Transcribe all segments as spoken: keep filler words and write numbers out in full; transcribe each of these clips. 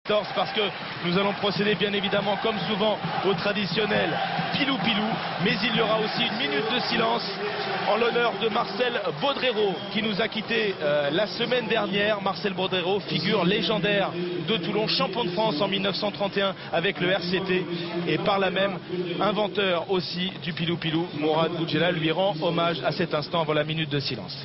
Parce que nous allons procéder bien évidemment comme souvent au traditionnel pilou pilou, mais il y aura aussi une minute de silence en l'honneur de Marcel Baudrero qui nous a quitté euh, la semaine dernière. Marcel Baudrero, figure légendaire de Toulon, champion de France en mille neuf cent trente et un avec le R C T et par là même inventeur aussi du pilou pilou. Mourad Boudjelal lui rend hommage à cet instant avant la minute de silence.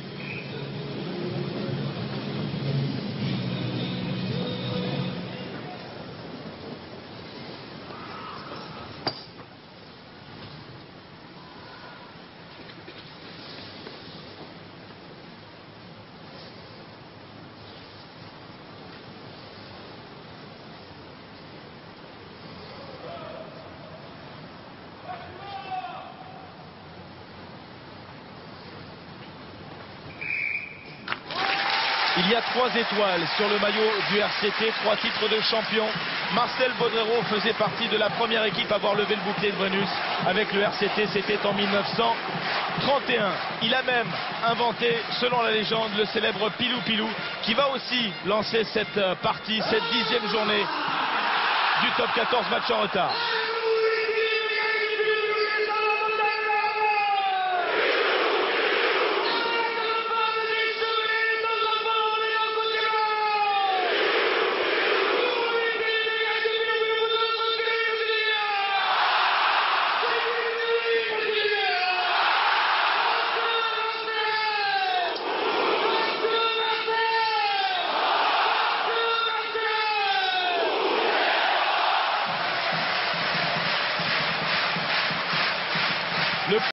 Il y a trois étoiles sur le maillot du R C T, trois titres de champion. Marcel Baudrero faisait partie de la première équipe à avoir levé le bouclier de Brennus avec le R C T, c'était en mille neuf cent trente et un. Il a même inventé, selon la légende, le célèbre pilou pilou qui va aussi lancer cette partie, cette dixième journée du top quatorze match en retard.